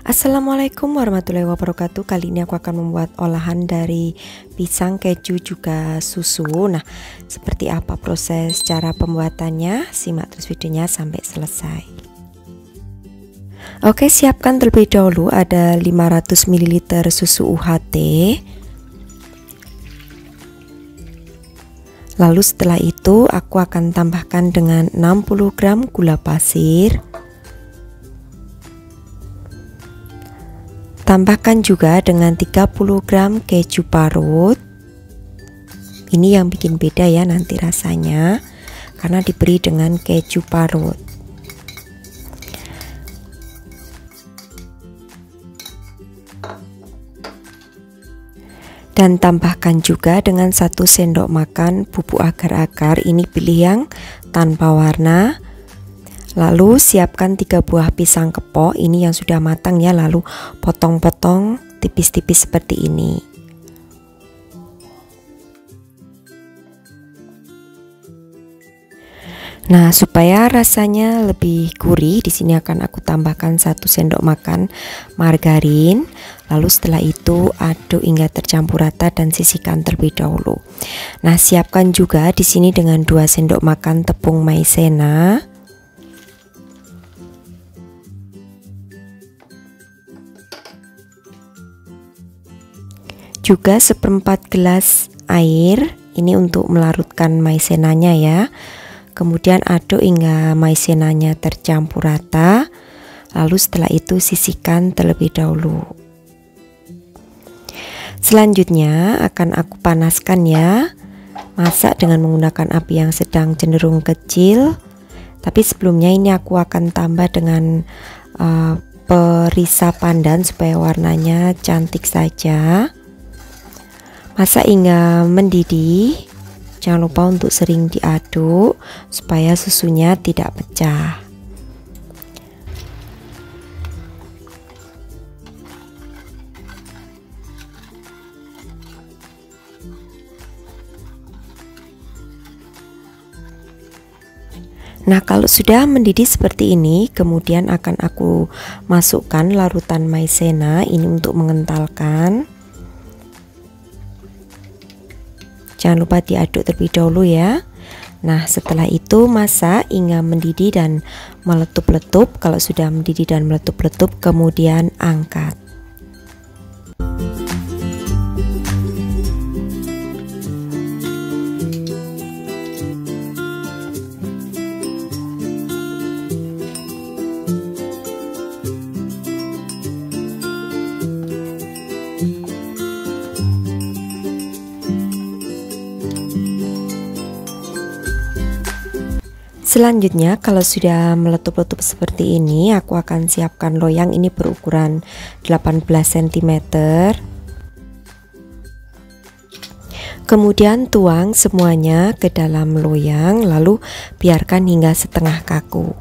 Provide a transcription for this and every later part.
Assalamualaikum warahmatullahi wabarakatuh. Kali ini aku akan membuat olahan dari pisang, keju, juga susu. Nah, seperti apa proses cara pembuatannya? Simak terus videonya sampai selesai. Oke, siapkan terlebih dahulu ada 500 ml susu UHT. Lalu setelah itu aku akan tambahkan dengan 60 gram gula pasir. Tambahkan juga dengan 30 gram keju parut. Ini yang bikin beda ya nanti rasanya, karena diberi dengan keju parut. Dan tambahkan juga dengan 1 sendok makan bubuk agar-agar. Ini pilih yang tanpa warna. Lalu siapkan 3 buah pisang kepok, ini yang sudah matang ya, lalu potong-potong tipis-tipis seperti ini. Nah, supaya rasanya lebih gurih, di sini akan aku tambahkan 1 sendok makan margarin. Lalu setelah itu aduk hingga tercampur rata dan sisihkan terlebih dahulu. Nah, siapkan juga di sini dengan 2 sendok makan tepung maizena. Juga 1/4 gelas air, ini untuk melarutkan maizenanya ya. Kemudian aduk hingga maizenanya tercampur rata. Lalu setelah itu sisihkan terlebih dahulu. Selanjutnya akan aku panaskan ya. Masak dengan menggunakan api yang sedang cenderung kecil. Tapi sebelumnya ini aku akan tambah dengan perisa pandan supaya warnanya cantik saja. Masak hingga mendidih. Jangan lupa untuk sering diaduk supaya susunya tidak pecah. Nah, kalau sudah mendidih seperti ini, kemudian akan aku masukkan larutan maizena ini untuk mengentalkan. Jangan lupa diaduk terlebih dahulu ya. Nah, setelah itu masak hingga mendidih dan meletup-letup. Kalau sudah mendidih dan meletup-letup, kemudian angkat. Selanjutnya kalau sudah meletup-letup seperti ini, aku akan siapkan loyang, ini berukuran 18 cm. Kemudian tuang semuanya ke dalam loyang, lalu biarkan hingga setengah kaku.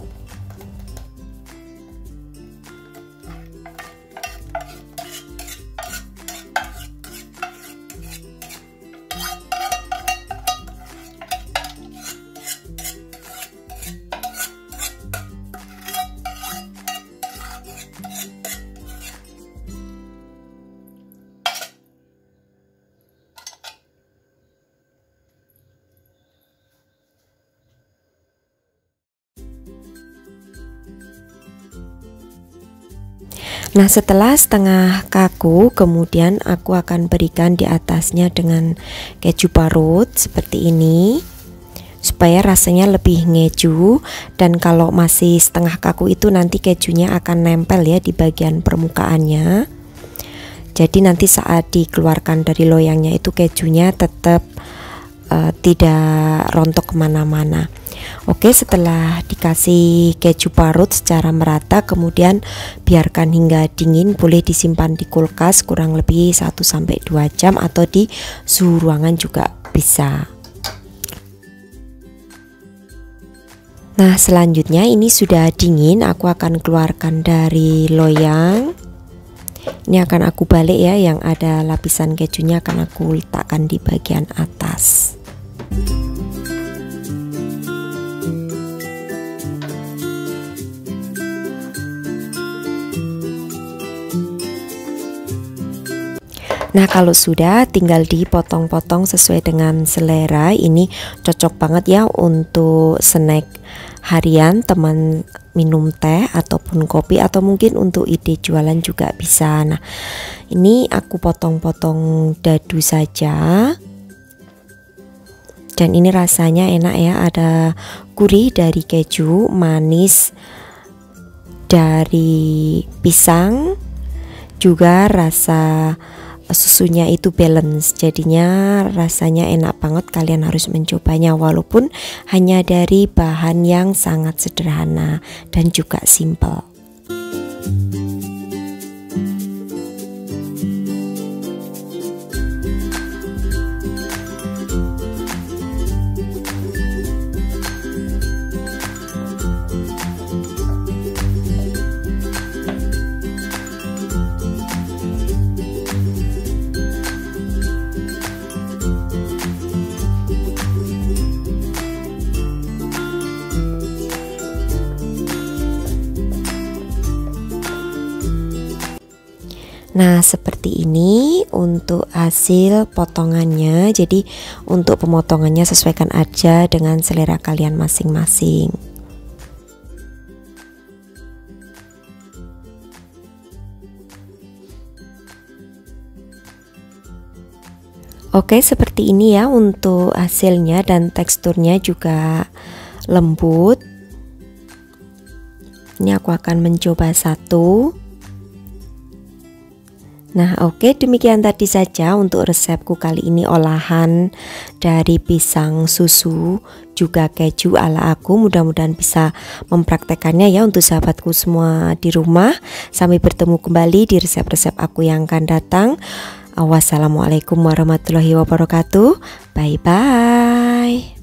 Nah, setelah setengah kaku, kemudian aku akan berikan di atasnya dengan keju parut seperti ini, supaya rasanya lebih ngeju. Dan kalau masih setengah kaku itu nanti kejunya akan nempel ya di bagian permukaannya. Jadi nanti saat dikeluarkan dari loyangnya itu kejunya tetap tidak rontok kemana-mana. Oke, setelah dikasih keju parut secara merata, kemudian biarkan hingga dingin. Boleh disimpan di kulkas kurang lebih 1-2 jam atau di suhu ruangan juga bisa. Nah, selanjutnya ini sudah dingin, aku akan keluarkan dari loyang. Ini akan aku balik ya, yang ada lapisan kejunya akan aku letakkan di bagian atas. Nah, kalau sudah tinggal dipotong-potong sesuai dengan selera. Ini cocok banget ya untuk snack harian, teman minum teh ataupun kopi, atau mungkin untuk ide jualan juga bisa. Nah, ini aku potong-potong dadu saja. Dan ini rasanya enak ya, ada gurih dari keju, manis dari pisang, juga rasa susunya itu balance, jadinya rasanya enak banget. Kalian harus mencobanya walaupun hanya dari bahan yang sangat sederhana dan juga simple. Nah, seperti ini untuk hasil potongannya. Jadi untuk pemotongannya sesuaikan aja dengan selera kalian masing-masing. Oke, seperti ini ya untuk hasilnya, dan teksturnya juga lembut. Ini aku akan mencoba satu. Nah, oke, demikian tadi saja untuk resepku kali ini, olahan dari pisang susu juga keju ala aku. Mudah-mudahan bisa mempraktekannya ya untuk sahabatku semua di rumah. Sampai bertemu kembali di resep-resep aku yang akan datang. Wassalamualaikum warahmatullahi wabarakatuh. Bye bye.